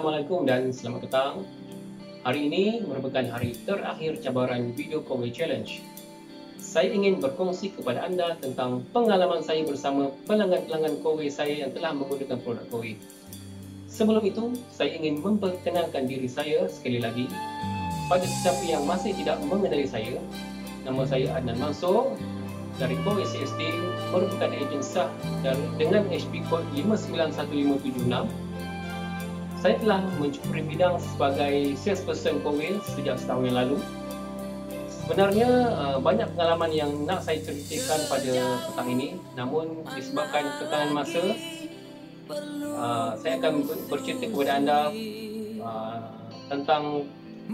Assalamualaikum dan selamat petang. Hari ini merupakan hari terakhir cabaran Video Kowe Challenge. Saya ingin berkongsi kepada anda tentang pengalaman saya bersama pelanggan-pelanggan Kowe saya yang telah menggunakan produk Kowe. Sebelum itu, saya ingin memperkenalkan diri saya sekali lagi. Pada sesiapa yang masih tidak mengenali saya, nama saya Adnan Mansur dari Kowe CSD, merupakan ejen sah dengan HP kod 591576. Saya telah mencuri bidang sebagai salesperson Kowe sejak setahun yang lalu. Sebenarnya banyak pengalaman yang nak saya ceritakan pada petang ini, namun disebabkan tekanan masa, saya akan bercerita kepada anda tentang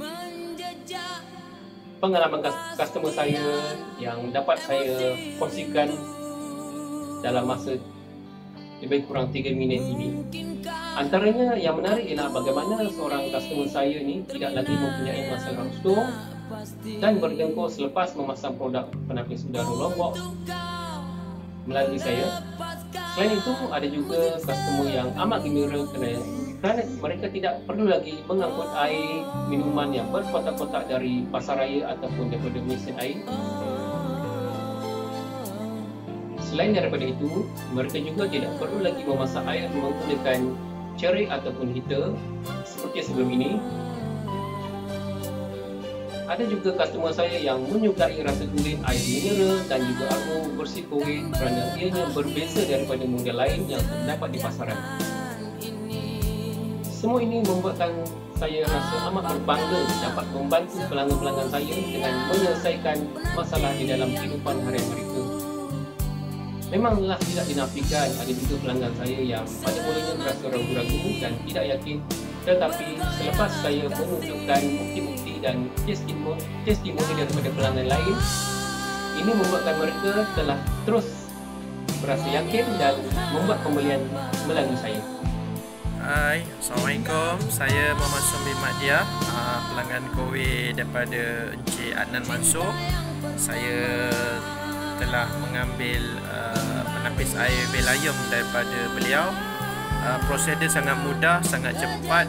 pengalaman customer saya yang dapat saya kongsikan dalam masa lebih kurang 3 minit ini. Antaranya yang menarik ialah bagaimana seorang customer saya ni tidak lagi mempunyai masalah rustung dan berdengkur selepas memasang produk penapis udara Longbox melalui saya. Selain itu, ada juga customer yang amat gembira kerana mereka tidak perlu lagi mengangkut air minuman yang berkotak-kotak dari pasar raya ataupun daripada mesin air. Selain daripada itu, mereka juga tidak perlu lagi memasak air menggunakan cerik ataupun heater seperti sebelum ini. Ada juga customer saya yang menyukai rasa kulit air mineral dan juga aroma bersih Kowe kerana ianya berbeza daripada model lain yang terdapat di pasaran. Semua ini membuatkan saya rasa amat berbangga dapat membantu pelanggan-pelanggan saya dengan menyelesaikan masalah di dalam kehidupan harian mereka. Memanglah tidak dinafikan ada juga pelanggan saya yang pada mulanya merasa ragu-ragu dan tidak yakin, tetapi selepas saya menunjukkan bukti-bukti dan testimoni daripada pelanggan lain, ini membuatkan mereka telah terus berasa yakin dan membuat pembelian melalui saya. Hai, Assalamualaikum. Saya Muhammad Sombi Madya, pelanggan Kowe daripada Encik Adnan Mansur. Saya telah mengambil penapis air Valium daripada beliau. Proses dia sangat mudah, sangat cepat.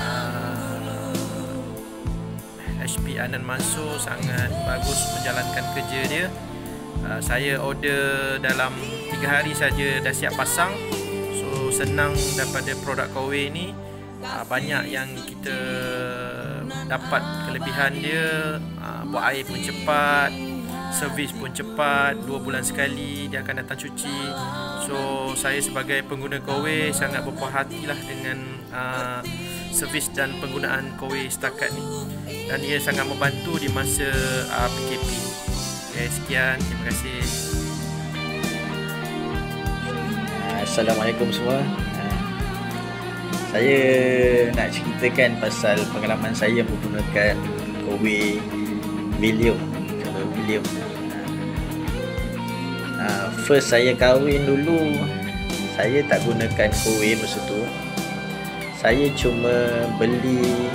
HP Adnan Mansur sangat bagus menjalankan kerja dia. Saya order dalam 3 hari saja dah siap pasang. So senang daripada produk Kowe ni. Banyak yang kita dapat kelebihan dia. Buat air pun cepat, servis pun cepat, 2 bulan sekali dia akan datang cuci. So saya sebagai pengguna Kowe sangat berpuas hatilah dengan servis dan penggunaan Kowe setakat ni, dan dia sangat membantu di masa PKP. Okay, sekian, terima kasih. Assalamualaikum semua. Saya nak ceritakan pasal pengalaman saya menggunakan Kowe Valium. First saya kahwin dulu, saya tak gunakan Kowe masa tu. Saya cuma beli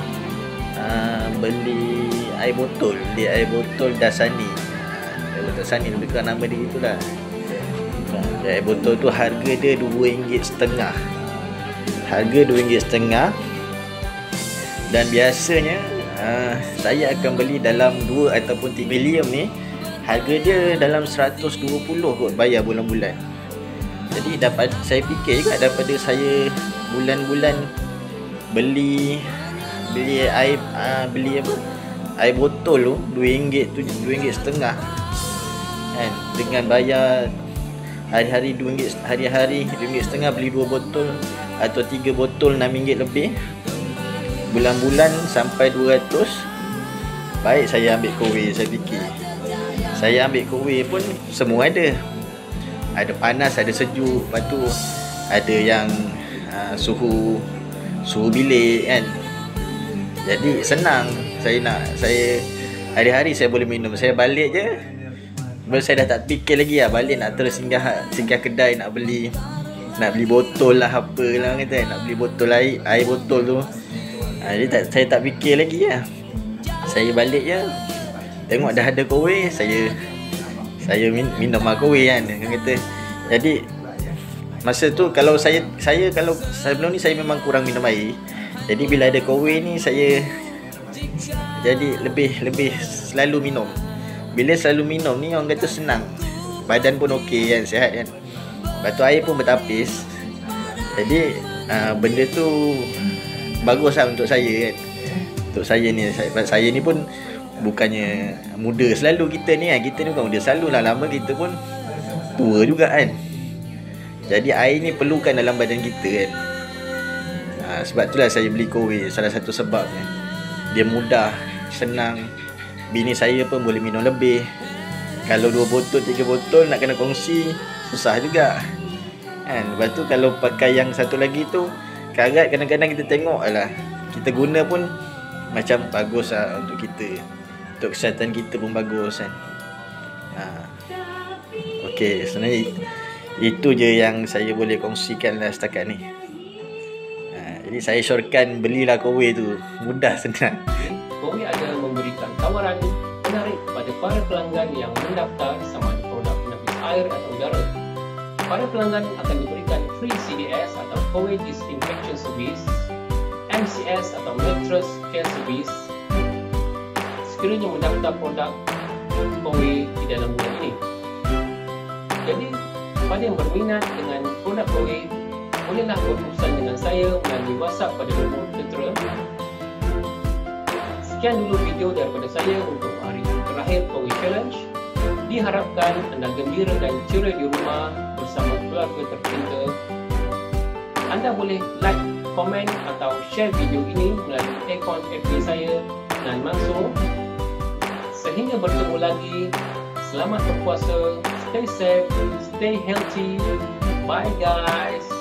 air botol, air botol Dasani. Dasani lebih kurang nama dia itulah. Air botol tu harga dia RM2.5. Harga RM2.5. Dan biasanya saya akan beli dalam 2 ataupun 3 Valium ni. Harga dia dalam 120 kot bayar bulan-bulan. Jadi saya fikir juga daripada saya bulan-bulan beli air air botol tu RM2 tu RM2.5 kan, dengan bayar hari-hari RM2, hari-hari RM2.5 beli 2 botol atau 3 botol RM6 lebih, bulan-bulan sampai 200. Baik saya ambil Kowe. Saya fikir saya ambil Kowe pun semua ada panas, ada sejuk, lepas tu ada yang suhu bilik kan. Jadi senang. Saya hari-hari saya boleh minum. Saya balik je, saya dah tak fikir lagi lah balik nak terus singgah kedai nak beli botol lah apalah kata, nak beli botol air botol tu. Jadi saya tak fikir lagi lah. Saya balik je, tengok dah ada Kowe, saya minum Kowe kan kata. Jadi masa tu kalau saya sebelum ni saya memang kurang minum air. Jadi bila ada Kowe ni saya jadi lebih selalu minum. Bila selalu minum ni orang kata senang. Badan pun okey kan, sihat kan. Lepas tu air pun bertapis. Jadi benda tu baguslah untuk saya kan. Untuk saya ni pun bukannya muda selalu kita ni kan. Kita ni bukan muda selalu lah, lama kita pun tua juga kan. Jadi air ni perlukan dalam badan kita kan. Sebab itulah saya beli Kowe, salah satu sebabnya. Dia mudah, senang. Bini saya pun boleh minum lebih. Kalau 2 botol, 3 botol nak kena kongsi, susah juga kan. Lepas tu kalau pakai yang satu lagi tu, karat kadang-kadang kita tengok lah, kita guna pun macam bagus lah untuk kita. Untuk kesihatan kita pun bagus kan. Okey, sebenarnya itu je yang saya boleh kongsikan lah setakat ni. Jadi saya syorkan belilah Kowe tu. Mudah, senang. Kowe ada memberikan tawaran menarik kepada para pelanggan yang mendaftar sama ada produk penepis air atau udara. Para pelanggan akan diberikan free CDS atau Kowe Disinfection Service, MCS atau Mattress Care Service sekiranya mendaftar produk Kowe di dalam bulan ini. Jadi, pada yang berminat dengan produk Kowe, bolehlah berurusan dengan saya melalui WhatsApp pada nombor tertera. Sekian dulu video daripada saya untuk hari terakhir Kowe Challenge. Diharapkan anda gembira dan ceria di rumah bersama keluarga tercinta. Anda boleh like, komen atau share video ini melalui akaun FB saya Nan Mansur. Sehingga bertemu lagi, selamat berpuasa, stay safe, stay healthy. Bye guys.